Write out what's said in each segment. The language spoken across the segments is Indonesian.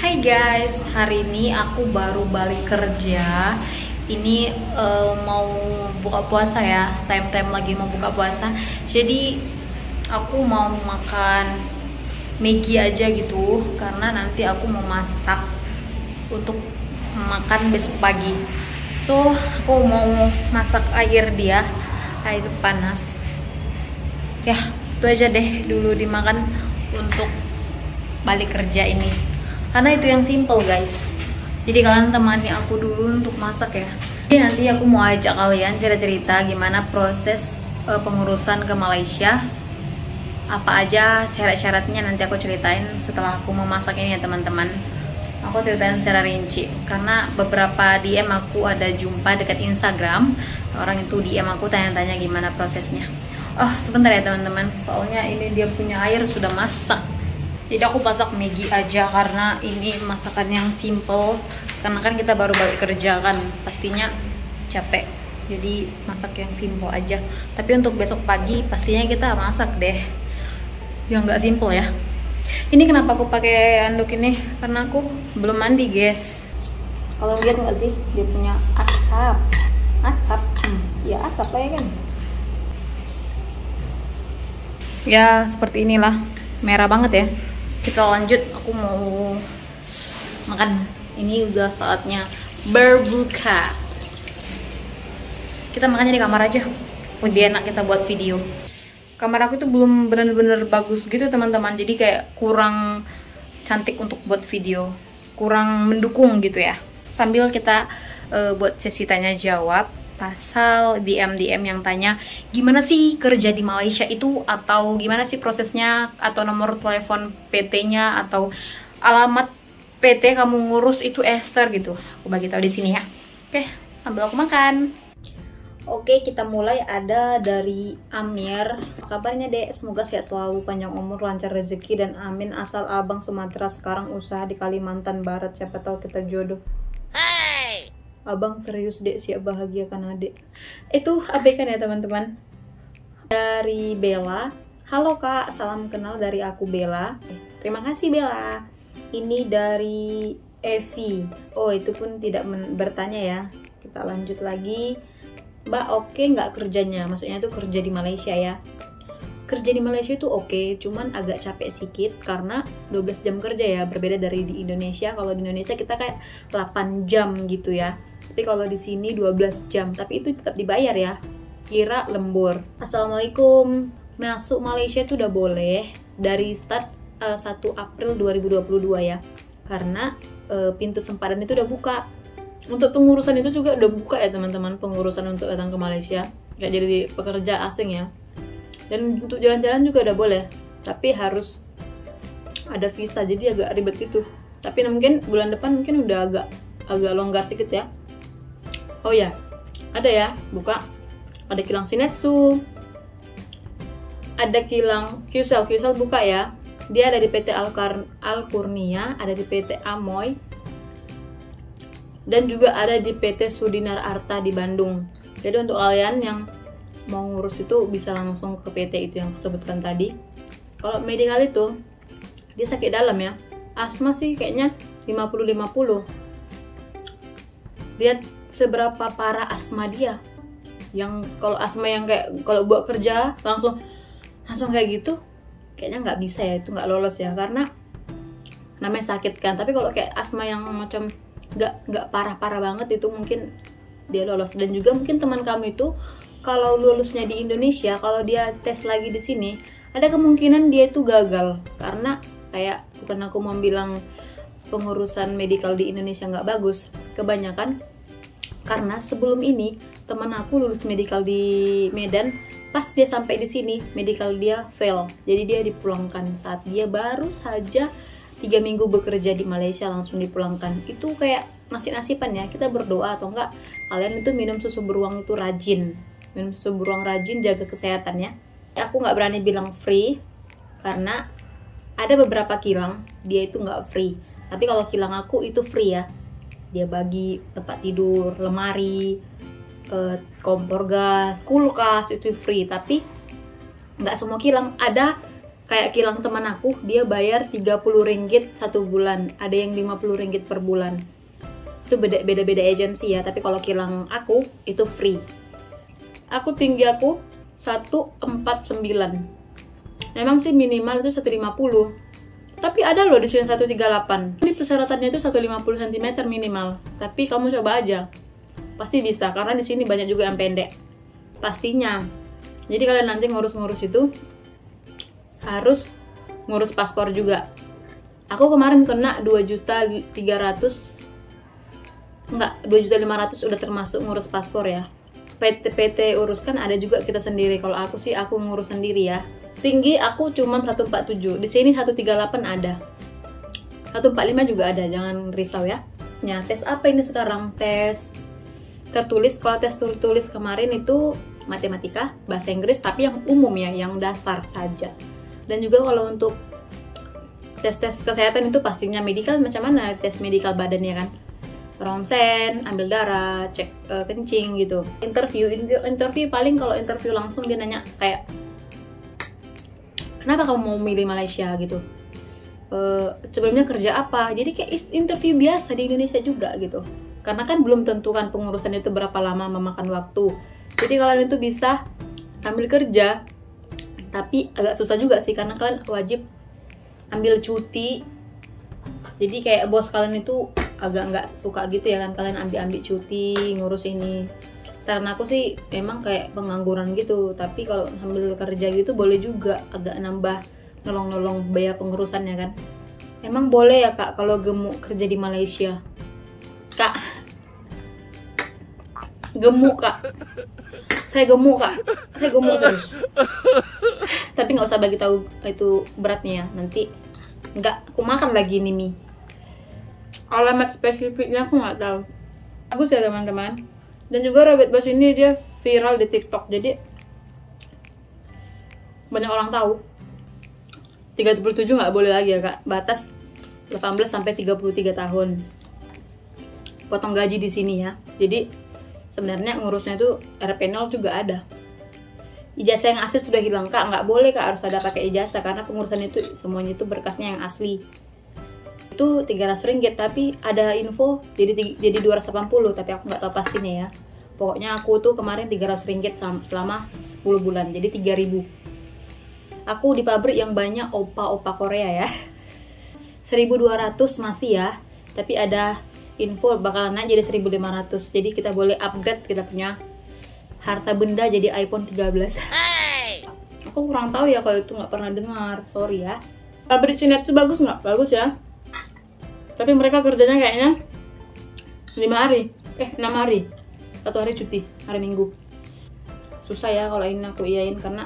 Hai guys, hari ini aku baru balik kerja. Ini mau buka puasa ya, time-time lagi mau buka puasa. Jadi aku mau makan Maggi aja gitu, karena nanti aku mau masak untuk makan besok pagi. So aku mau masak air panas. Ya, itu aja deh dulu dimakan untuk balik kerja ini. Karena itu yang simple guys. Jadi kalian temani aku dulu untuk masak ya. Jadi nanti aku mau ajak kalian cerita-cerita gimana proses pengurusan ke Malaysia. Apa aja syarat-syaratnya nanti aku ceritain setelah aku memasak ini ya teman-teman. Aku ceritain secara rinci. Karena beberapa DM aku ada jumpa dekat Instagram. Orang itu DM aku tanya-tanya gimana prosesnya. Oh sebentar ya teman-teman. Soalnya ini dia punya air sudah masak. Jadi aku masak Maggi aja karena ini masakan yang simple. Karena kan kita baru balik kerja kan, pastinya capek. Jadi masak yang simple aja. Tapi untuk besok pagi pastinya kita masak deh yang nggak simple ya. Ini kenapa aku pakai anduk ini? Karena aku belum mandi guys. Kalau lihat nggak sih dia punya asap, ya asap lah ya kan. Ya seperti inilah, merah banget ya. Kita lanjut, aku mau makan. Ini udah saatnya berbuka. Kita makannya di kamar aja, lebih enak kita buat video. Kamar aku tuh belum bener-bener bagus gitu teman-teman, jadi kayak kurang cantik untuk buat video, kurang mendukung gitu ya. Sambil kita buat sesi tanya jawab pasal DM yang tanya gimana sih kerja di Malaysia itu, atau gimana sih prosesnya, atau nomor telepon PT-nya, atau alamat PT kamu ngurus itu Esther gitu. Aku bagi tahu di sini ya. Oke, sambil aku makan. Oke, kita mulai. Ada dari Amir. Apa kabarnya Dek? Semoga sehat selalu, panjang umur, lancar rezeki, dan amin. Asal abang Sumatera, sekarang usaha di Kalimantan Barat. Siapa tahu kita jodoh. Abang serius Dek, siap bahagiakan adik. Itu abaikan ya teman-teman. Dari Bella. Halo Kak, salam kenal dari aku Bella. Terima kasih Bella. Ini dari Evi. Oh itu pun tidak bertanya ya. Kita lanjut lagi. Mbak oke nggak kerjanya? Maksudnya itu kerja di Malaysia ya. Kerja di Malaysia itu oke, cuman agak capek sedikit karena 12 jam kerja ya, berbeda dari di Indonesia. Kalau di Indonesia kita kayak 8 jam gitu ya. Tapi kalau di sini 12 jam, tapi itu tetap dibayar ya. Kira lembur. Assalamualaikum. Masuk Malaysia itu udah boleh dari start 1 April 2022 ya. Karena pintu sempadan itu udah buka. Untuk pengurusan itu juga udah buka ya teman-teman, pengurusan untuk datang ke Malaysia. Gak jadi pekerja asing ya. Dan untuk jalan-jalan juga udah boleh, tapi harus ada visa, jadi agak ribet gitu. Tapi mungkin bulan depan mungkin udah agak longgar sedikit ya. Oh ya, ada ya, buka. Ada kilang Shinetsu, ada kilang Qcell buka ya. Dia ada di PT Alkurnia, ada di PT Amoy, dan juga ada di PT Sudinar Arta di Bandung. Jadi untuk kalian yang mau ngurus itu bisa langsung ke PT itu yang aku sebutkan tadi. Kalau medical itu dia sakit dalam ya. Asma sih kayaknya 50-50. Lihat seberapa parah asma dia. Yang kalau asma yang kayak kalau buat kerja langsung kayak gitu, kayaknya nggak bisa ya, itu nggak lolos ya, karena namanya sakit kan. Tapi kalau kayak asma yang macam nggak parah-parah banget itu mungkin dia lolos. Dan juga mungkin teman kamu itu kalau lulusnya di Indonesia, kalau dia tes lagi di sini, ada kemungkinan dia itu gagal. Karena kayak, bukan aku mau bilang pengurusan medical di Indonesia nggak bagus, kebanyakan karena sebelum ini teman aku lulus medical di Medan, pas dia sampai di sini medical dia fail, jadi dia dipulangkan saat dia baru saja 3 minggu bekerja di Malaysia, langsung dipulangkan. Itu kayak nasib-nasiban ya. Kita berdoa atau enggak kalian itu minum susu beruang itu rajin. Minum susu beruang rajin, jaga kesehatan ya. Aku nggak berani bilang free karena ada beberapa kilang dia itu nggak free. Tapi kalau kilang aku itu free ya. Dia bagi tempat tidur, lemari, kompor gas, kulkas itu free. Tapi nggak semua kilang ada Kayak kilang teman aku, dia bayar 30 ringgit 1 bulan, ada yang 50 ringgit per bulan. Itu beda-beda agensi ya, tapi kalau kilang aku itu free. Tinggi aku 149. Memang sih minimal itu 150. Tapi ada loh di sini 138. Ini persyaratannya itu 150 cm minimal. Tapi kamu coba aja. Pasti bisa, karena di sini banyak juga yang pendek. Pastinya. Jadi kalian nanti ngurus-ngurus itu harus ngurus paspor juga. Aku kemarin kena 2.300.000, enggak, 2.500.000 udah termasuk ngurus paspor ya. PT uruskan ada juga kita sendiri. Kalau aku sih aku ngurus sendiri ya. Tinggi aku cuman 147. Di sini 138 ada. 145 juga ada, jangan risau ya. Nah, tes apa ini sekarang? Tes tertulis. Kalau tes tertulis kemarin itu matematika, bahasa Inggris, tapi yang umum ya, yang dasar saja. Dan juga kalau untuk tes-tes kesehatan itu pastinya medikal macam mana, tes medikal badan ya kan, ronsen, ambil darah, cek kencing gitu. Interview paling kalau interview langsung dia nanya kayak, kenapa kamu mau milih Malaysia gitu, sebelumnya kerja apa, jadi kayak interview biasa di Indonesia juga gitu. Karena kan belum tentu kan pengurusan itu berapa lama, memakan waktu. Jadi kalian itu bisa ambil kerja, tapi agak susah juga sih karena kalian wajib ambil cuti. Jadi kayak bos kalian itu agak nggak suka gitu ya kan, kalian ambil cuti ngurus ini. Saran aku sih memang kayak pengangguran gitu, tapi kalau sambil kerja gitu boleh juga, agak nambah nolong-nolong biaya pengurusannya kan. Emang boleh ya kak kalau gemuk kerja di Malaysia? Kak, gemuk kak, saya gemuk kak, saya gemuk serius. Tapi nggak usah bagi tahu itu beratnya ya, nanti nggak aku makan lagi nih mie. Alamat spesifiknya aku nggak tahu. Bagus ya teman-teman. Dan juga rabbit bus ini dia viral di TikTok, jadi banyak orang tahu. 37 nggak boleh lagi ya kak, batas 18 sampai 33 tahun. Potong gaji di sini ya. Jadi sebenarnya ngurusnya itu RP0 juga ada. Ijazah yang asli sudah hilang kak, nggak boleh kak, harus ada pakai ijazah karena pengurusan itu semuanya itu berkasnya yang asli. Itu 300 ringgit, tapi ada info jadi 280, tapi aku nggak tahu pastinya ya. Pokoknya aku tuh kemarin 300 ringgit selama 10 bulan, jadi 3.000. Aku di pabrik yang banyak opa-opa Korea ya. 1.200 masih ya, tapi ada info bakalan naik jadi 1.500. Jadi kita boleh upgrade kita punya harta benda jadi iPhone 13. Aku kurang tahu ya kalau itu, nggak pernah dengar, sorry ya. Pabrik Shinetsu bagus nggak? Bagus ya. Tapi mereka kerjanya kayaknya 6 hari. 1 hari cuti, hari Minggu. Susah ya kalau ini aku iyain karena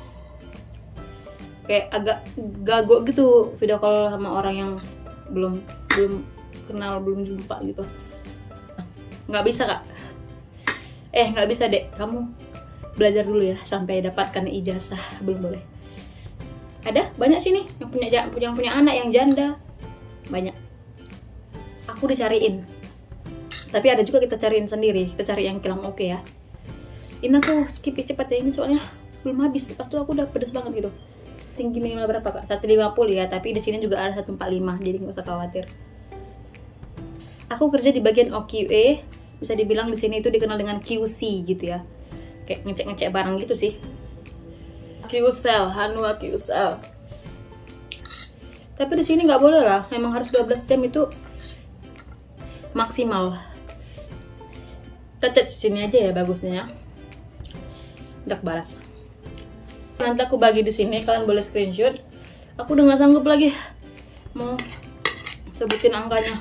kayak agak gagok gitu video call sama orang yang belum kenal, belum jumpa gitu. Nggak bisa kak. Nggak bisa dek, kamu belajar dulu ya sampai dapatkan ijazah, belum boleh. Ada banyak sini yang punya anak yang janda, banyak. Aku dicariin, tapi ada juga kita cariin sendiri, kita cari yang kilang oke ya. Ini aku skip cepat ya, ini soalnya belum habis, pas itu aku udah pedes banget gitu. Tinggi minimal berapa kak? 150 ya, tapi di sini juga ada 145, jadi nggak usah khawatir. Aku kerja di bagian OQA, bisa dibilang di sini itu dikenal dengan QC gitu ya, kayak ngecek barang gitu sih. QCell, Hanwha QCell. Tapi di sini nggak boleh lah, memang harus 12 jam itu maksimal. Kita cek sini aja ya bagusnya ya. Udah kebalas. Nanti aku bagi di sini, kalian boleh screenshot. Aku udah nggak sanggup lagi mau sebutin angkanya.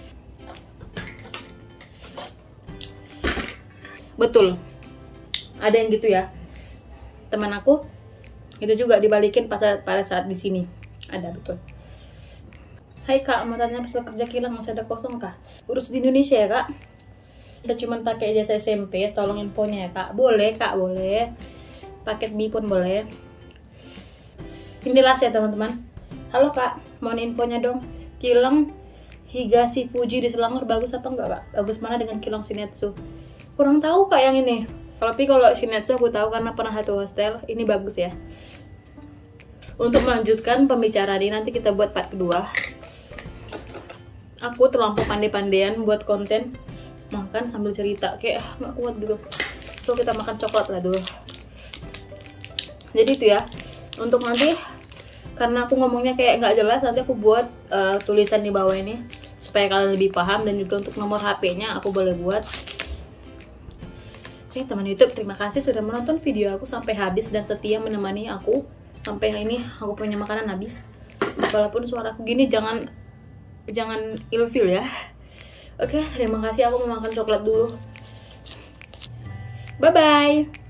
Betul, ada yang gitu ya. Teman aku itu juga dibalikin pada saat di sini. Ada betul. Hai kak, mau tanya pasal kerja kilang masih ada kosong kah? Urus di Indonesia ya kak. Saya cuma pakai ijazah SMP, tolong infonya ya kak. Boleh kak, boleh. Paket B pun boleh. Inilah ya teman-teman. Halo kak, mohon infonya dong. Kilang Higashi Fuji di Selangor bagus apa enggak kak? Bagus mana dengan kilang Shinetsu? Kurang tahu kak yang ini. Tapi kalau Shinetsu aku tahu karena pernah satu hostel. Ini bagus ya. Untuk melanjutkan pembicaraan ini, nanti kita buat part kedua. Aku terlampau pandai-pandaian buat konten makan sambil cerita, kayak nggak kuat dulu. So kita makan coklat lah dulu. Jadi itu ya, untuk nanti karena aku ngomongnya kayak nggak jelas, nanti aku buat tulisan di bawah ini supaya kalian lebih paham, dan juga untuk nomor HP-nya aku boleh buat. Oke teman YouTube, terima kasih sudah menonton video aku sampai habis dan setia menemani aku sampai ini aku punya makanan habis. Walaupun suaraku gini, jangan ilfil ya. Oke, terima kasih, aku mau makan coklat dulu. Bye bye.